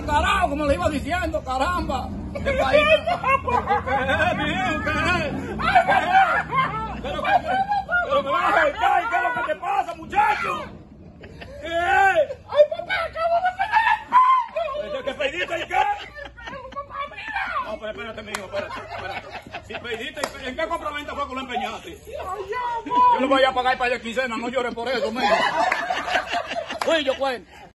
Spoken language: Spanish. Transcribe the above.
carajo, como le iba diciendo, caramba. ¿Qué país? Pero me van a afectar, ¿qué es lo que te pasa, muchacho? ¿Qué? ¡Ay, papá, acabo de perder el pelo! ¿Qué pediste y qué? ¡Papá, mira! No, pero espérate, mijo, espérate. Si pediste, ¿en qué compraventa fue que lo empeñaste? Yo lo voy a pagar para la quincena, no llores por eso, mijo. Fui yo, cuento.